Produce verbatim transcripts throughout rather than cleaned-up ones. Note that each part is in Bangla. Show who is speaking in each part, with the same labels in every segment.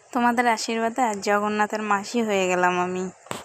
Speaker 1: তোমাদের আশীর্বাদে আজ জগন্নাথের মাসি হয়ে গেলাম আমি।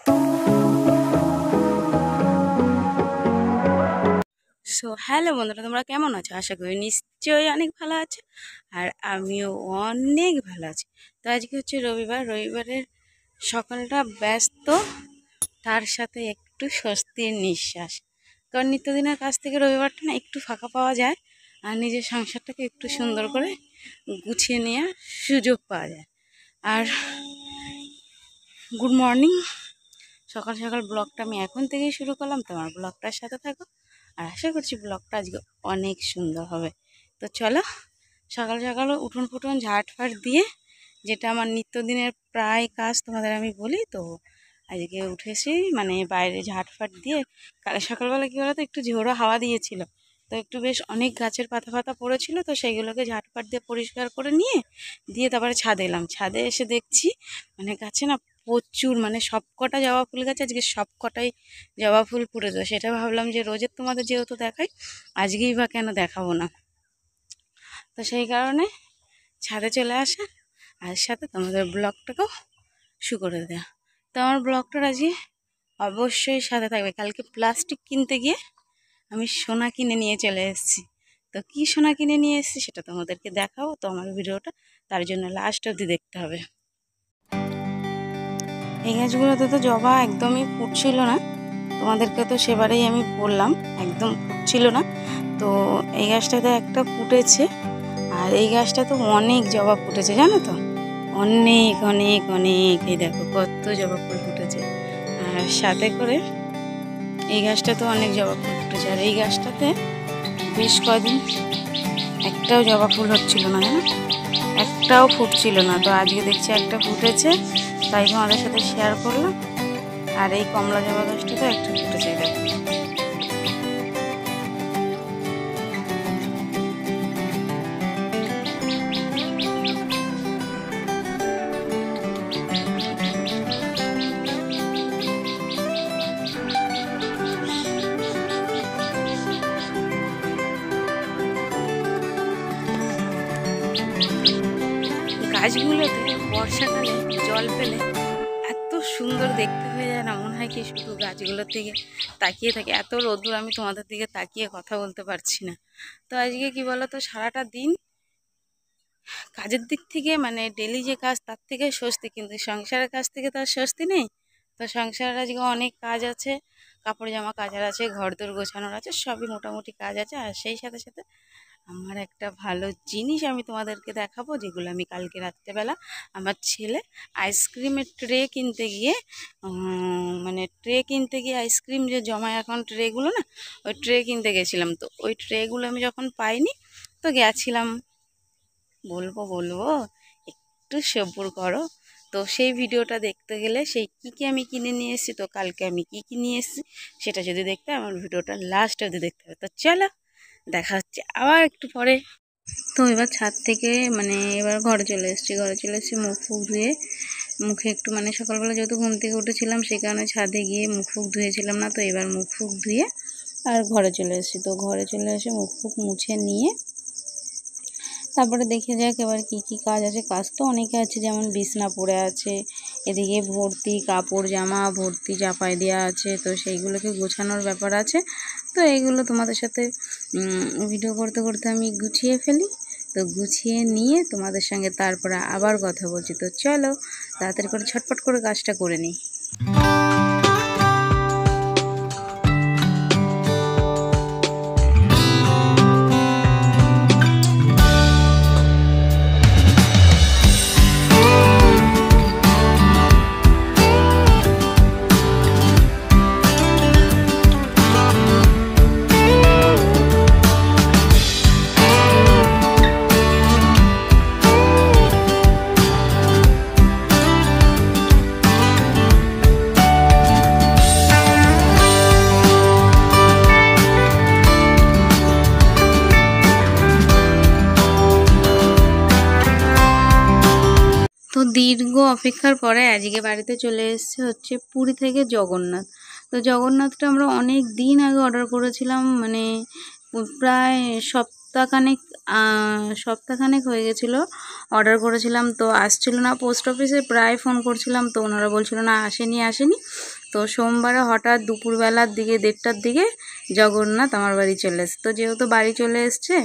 Speaker 1: সো হ্যালো বন্ধুরা, তোমরা কেমন আছো? আশা করি নিশ্চয়ই অনেক ভালো আছো, আর আমিও অনেক ভালো আছি। তো আজকে হচ্ছে রবিবার, রবিবারের সকালটা ব্যস্ত, তার সাথে একটু স্বস্তির নিঃশ্বাস। কারণ নিত্যদিনের কাছ থেকে রবিবারটা না একটু ফাঁকা পাওয়া যায়, আর নিজের সংসারটাকে একটু সুন্দর করে গুছিয়ে নেওয়ার সুযোগ পাওয়া যায়। আর গুড মর্নিং, সকাল সকাল ব্লগটা আমি এখন থেকেই শুরু করলাম। তোমার ব্লগটার সাথে থাকো, আর আশা করছি ব্লগটা আজকে অনেক সুন্দর হবে। তো চলো, সকাল সকাল উঠোন ফুটুন ঝাট ফাট দিয়ে, যেটা আমার নিত্যদিনের প্রায় কাজ তোমাদের আমি বলি, তো আজকে উঠেছি মানে বাইরে ঝাট ফাট দিয়ে। কাল সকালবেলা কী বলতো, একটু ঝোড়ো হাওয়া দিয়েছিল, তো একটু বেশ অনেক গাছের পাতা ফাতা পড়েছিল, তো সেইগুলোকে ঝাট ফাট দিয়ে পরিষ্কার করে নিয়ে দিয়ে তারপরে ছাদে এলাম। ছাদে এসে দেখছি মানে গাছে না প্রচুর, মানে সব কটা জবা ফুল গাছে আজকে সব কটাই জবা ফুল ফুটেছে। সেটা ভাবলাম যে রোজের তোমাদের যেহেতু দেখাই, আজকেই বা কেন দেখাবো না। তো সেই কারণে ছাদে চলে আসা, আর সাথে তোমাদের ব্লগটাকেও শুরু করে দেওয়া। তো আমার ব্লগটার আজকে অবশ্যই সাথে থাকবে। কালকে প্লাস্টিক কিনতে গিয়ে আমি সোনা কিনে নিয়ে চলে এসেছি। তো কী সোনা কিনে নিয়ে এসেছি সেটা তোমাদেরকে দেখাবো। তো আমার ভিডিওটা তার জন্য লাস্ট অবধি দেখতে হবে। এই গাছগুলোতে তো জবা একদমই ফুটছিল না, তোমাদেরকে তো সেবারেই আমি বললাম একদম ফুটছিল না। তো এই গাছটাতে একটা ফুটেছে, আর এই গাছটা তো অনেক জবা ফুটেছে জানো তো, অনেক অনেক অনেক। এই দেখো কত জবা ফুল ফুটেছে, আর সাথে করে এই গাছটা তো অনেক জবা ফুল ফুটেছে। আর এই গাছটাতে বেশ কদিন একটাও জবা ফুল হচ্ছিল না, জানো, একটাও ফুটছিল না। তো আজকে দেখছি একটা ফুটেছে, তাই তোমাদের সাথে শেয়ার করলাম। আর এই কমলা জবা গাছটা তো একটা ফুটেছে, দেখো। গাছগুলোতে বর্ষাকালে জল পেলে এত সুন্দর দেখতে হয়ে যায় না, মনে হয় কি শুধু গাছগুলোর দিকে তাকিয়ে থাকে। এত রোদ্দুর, আমি তোমাদের দিকে তাকিয়ে কথা বলতে পারছি না। তো আজকে কি বলো তো, সারাটা দিন কাজের দিক থেকে মানে ডেলি যে কাজ তার থেকে স্বস্তি, কিন্তু সংসারের কাজ থেকে তো আর স্বস্তি নেই। তো সংসারের আজকে অনেক কাজ আছে, কাপড় জামা কাচার আছে, ঘর দোর গোছানোর আছে, সবই মোটামুটি কাজ আছে। আর সেই সাথে সাথে আমার একটা ভালো জিনিস আমি তোমাদেরকে দেখাবো, যেগুলো আমি কালকে রাত্রেবেলা আমার ছেলে আইসক্রিমের ট্রে কিনতে গিয়ে মানে ট্রে কিনতে গিয়ে আইসক্রিম যে জমায় এখন ট্রেগুলো না, ওই ট্রে কিনতে গেছিলাম। তো ওই ট্রেগুলো আমি যখন পাইনি, তো গেছিলাম বলবো বলবো একটু সবুর করো। তো সেই ভিডিওটা দেখতে গেলে সেই কী কী আমি কিনে নিয়ে এসেছি, তো কালকে আমি কী কী নিয়ে এসেছি সেটা যদি দেখতে, আমার ভিডিওটা লাস্ট অবধি দেখতে হবে। তো চলো, দেখা হচ্ছে আবার একটু পরে। তো এবার ছাদ থেকে মানে এবার ঘরে চলে এসেছি, ঘরে চলে এসেছি মুখ ফুক ধুয়ে। মুখে একটু মানে সকালবেলা যেহেতু ঘুম থেকে উঠেছিলাম, সেই কারণে ছাদে গিয়ে মুখ ফুক ধুয়েছিলাম না। তো এবার মুখ ফুক ধুয়ে আর ঘরে চলে এসেছি। তো ঘরে চলে এসে মুখ ফুক মুছে নিয়ে তারপরে দেখে যাক এবার কি কি কাজ আছে। কাজ তো অনেকে আছে, যেমন বিছনা পড়ে আছে, এদিকে ভর্তি কাপড় জামা ভর্তি চাপায় দেওয়া আছে, তো সেইগুলোকে গোছানোর ব্যাপার আছে। তো এইগুলো তোমাদের সাথে ভিডিও করতে করতে আমি গুছিয়ে ফেলি। তো গুছিয়ে নিয়ে তোমাদের সঙ্গে তারপরে আবার কথা বলছি। তো চলো তাড়াতাড়ি করে ছটপট করে কাজটা করে নিই। তো দীর্ঘ অপেক্ষার পরে আজকে বাড়িতে চলে এসেছে হচ্ছে পুরী থেকে জগন্নাথ। তো জগন্নাথটা আমরা অনেক দিন আগে অর্ডার করেছিলাম, মানে প্রায় সপ্তাহখানেক সপ্তাহখানেক হয়ে গেছিলো অর্ডার করেছিলাম, তো আসছিল না। পোস্ট অফিসে প্রায় ফোন করছিলাম, তো ওনারা বলছিল না আসেনি আসেনি তো সোমবারে হঠাৎ দুপুরবেলার দিকে দেড়টার দিকে জগন্নাথ আমার বাড়ি চলে এসছে। তো যেহেতু বাড়ি চলে এসছে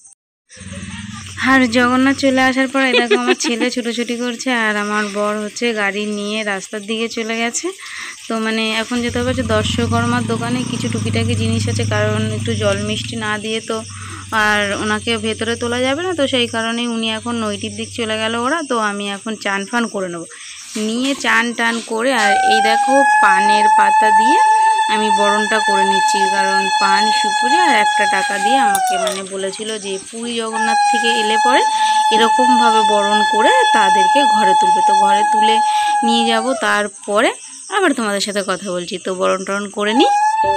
Speaker 1: আর জগন্নাথ চলে আসার পরে দেখো আমার ছেলে ছুটোছুটি করছে আর আমার বর হচ্ছে গাড়ি নিয়ে রাস্তার দিকে চলে গেছে। তো মানে এখন যেতে হবে হচ্ছে দর্শকর্মার দোকানে, কিছু টুকিটাকি জিনিস আছে, কারণ একটু জল মিষ্টি না দিয়ে তো আর ওনাকে ভেতরে তোলা যাবে না। তো সেই কারণেই উনি এখন নৈটির দিক চলে গেল ওরা। তো আমি এখন চান ফান করে নেব, নিয়ে চান টান করে আর এই দেখো পানের পাতা দিয়ে আমি বরণটা করে নিচ্ছি, কারণ পান সুপুরি আর একটা টাকা দিয়ে আমাকে মানে বলেছিল যে পুরী জগন্নাথ থেকে এলে পরে এরকমভাবে বরণ করে তাদেরকে ঘরে তুলবে। তো ঘরে তুলে নিয়ে যাব, তারপরে আবার তোমাদের সাথে কথা বলছি। তো বরণ টরণ করে নিই।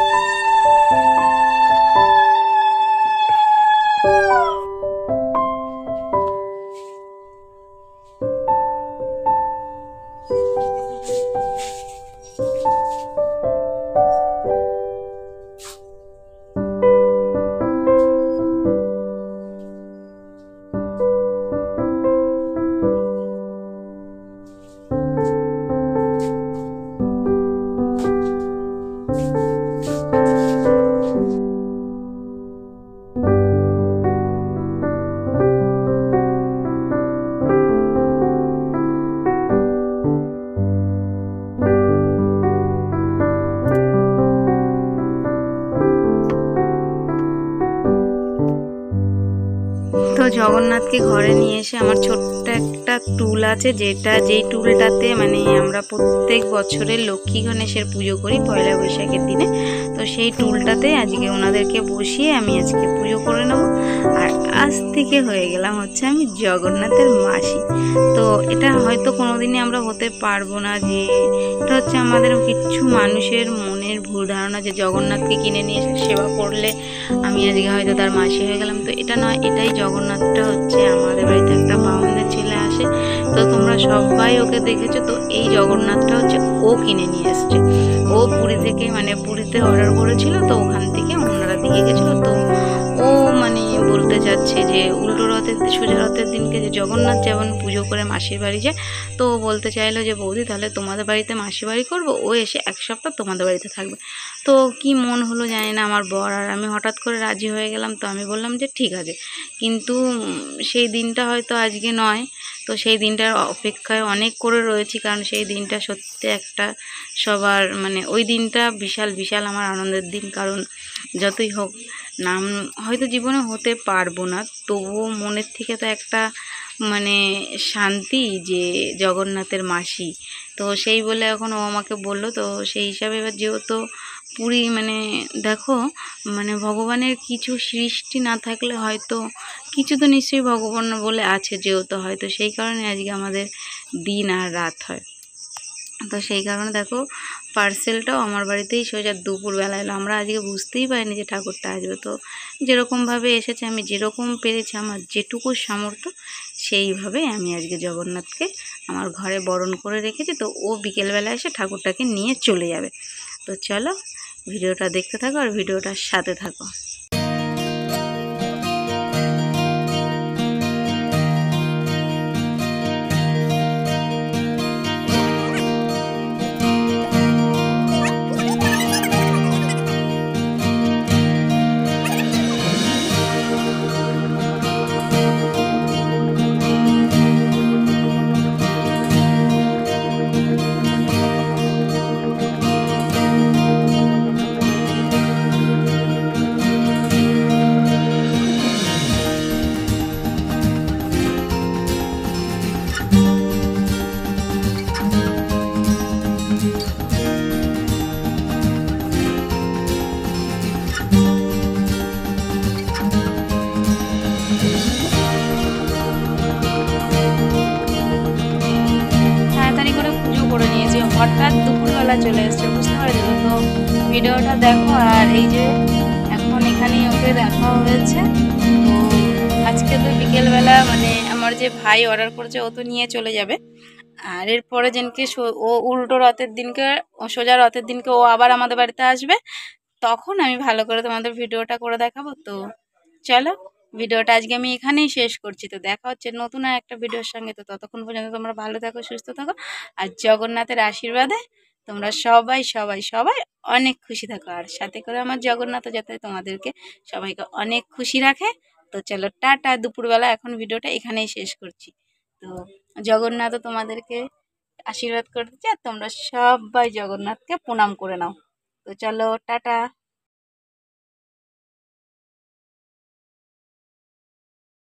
Speaker 1: তো জগন্নাথকে ঘরে নিয়ে এসে আমার ছোট্ট একটা টুল আছে, যেটা যেই টুলটাতে মানে আমরা প্রত্যেক বছরের লক্ষ্মী গণেশের পুজো করি পয়লা বৈশাখের দিনে। তো সেই টুলটাতে আজকে ওনাদেরকে বসিয়ে আমি আজকে পুজো করে নেব। আর আজ থেকে হয়ে গেলাম হচ্ছে আমি জগন্নাথের মাসি। তো এটা হয়তো কোনোদিনই আমরা হতে পারবো না, যে এটা হচ্ছে আমাদের কিছু মানুষের মনের ভুল ধারণা যে জগন্নাথকে কিনে নিয়ে এসে সেবা করলে আমি আজকে হয়তো তার মাসি হয়ে গেলাম। তো এটা নয়, এটাই জগন্নাথটা হচ্ছে আমাদের বাড়িতে একটা বামুনের ছেলে আসে, তো তোমরা সবাই ওকে দেখেছো। তো এই জগন্নাথটা হচ্ছে ও কিনে নিয়ে এসছে, ও পুরী থেকে মানে পুরীতে অর্ডার করেছিল, তো ওখান থেকে ওনারা দিয়ে গেছিলো। তো ও মানে বলতে চাচ্ছে যে উল্টো রথের সোজা রথের দিনকে যে জগন্নাথ যেমন পুজো করে মাসির বাড়ি যায়, তো ও বলতে চাইলো যে বৌদি তাহলে তোমাদের বাড়িতে মাসির বাড়ি করবো, ও এসে এক সপ্তাহ তোমাদের বাড়িতে থাকবে। তো কি মন হলো জানি না আমার বর আর আমি হঠাৎ করে রাজি হয়ে গেলাম। তো আমি বললাম যে ঠিক আছে, কিন্তু সেই দিনটা হয়তো আজকে নয়। তো সেই দিনটার অপেক্ষায় অনেক করে রয়েছি, কারণ সেই দিনটা সত্যি একটা সবার মানে ওই দিনটা বিশাল বিশাল আমার আনন্দের দিন। কারণ যতই হোক নাম হয়তো জীবনে হতে পারবো না, তবুও মনের থেকে তো একটা মানে শান্তি যে জগন্নাথের মাসি। তো সেই বলে এখন ও আমাকে বললো, তো সেই হিসাবে এবার যেহেতু পুরী মানে দেখো মানে ভগবানের কিছু সৃষ্টি না থাকলে হয়তো কিছু তো নিশ্চয়ই ভগবান বলে আছে, যেহেতু হয়তো সেই কারণে আজকে আমাদের দিন আর রাত হয়। তো সেই কারণে দেখো পার্সেলটাও আমার বাড়িতেই সোজা দুপুরবেলা এলো। আমরা আজকে বুঝতেই পারিনি যে ঠাকুরটা আসবে। তো যেরকমভাবে এসেছে আমি যেরকম পেরেছি আমার যেটুকু সামর্থ্য সেইভাবে আমি আজকে জগন্নাথকে আমার ঘরে বরণ করে রেখেছি। তো ও বিকেলবেলা এসে ঠাকুরটাকে নিয়ে চলে যাবে। তো চলো ভিডিওটা দেখতে থাকো আর ভিডিওটার সাথে থাকো। হঠাৎ দুপুরবেলা চলে এসছে, বুঝতে পারছো? তো ভিডিওটা দেখো। আর এই যে এখন এখানেই ওকে দেখা হয়েছে। তো আজকে তো বিকেলবেলা মানে আমার যে ভাই অর্ডার করেছে ও তো নিয়ে চলে যাবে। আর এরপরে যেনকে ও উল্টো রথের দিনকে সোজা রথের দিনকে ও আবার আমাদের বাড়িতে আসবে, তখন আমি ভালো করে তোমাদের ভিডিওটা করে দেখাবো। তো চলো ভিডিওটা আজকে আমি এখানেই শেষ করছি। তো দেখা হচ্ছে নতুন আর একটা ভিডিওর সঙ্গে। তো ততক্ষণ পর্যন্ত তোমরা ভালো থাকো, সুস্থ থাকো, আর জগন্নাথের আশীর্বাদে তোমরা সবাই সবাই সবাই অনেক খুশি থাকো। আর সাথে করে আমার জগন্নাথ যাতে তোমাদেরকে সবাইকে অনেক খুশি রাখে। তো চলো টাটা, দুপুরবেলা এখন ভিডিওটা এখানেই শেষ করছি। তো জগন্নাথও তোমাদেরকে আশীর্বাদ করতে চাই, আর তোমরা সবাই জগন্নাথকে প্রণাম করে নাও। তো চলো টাটা।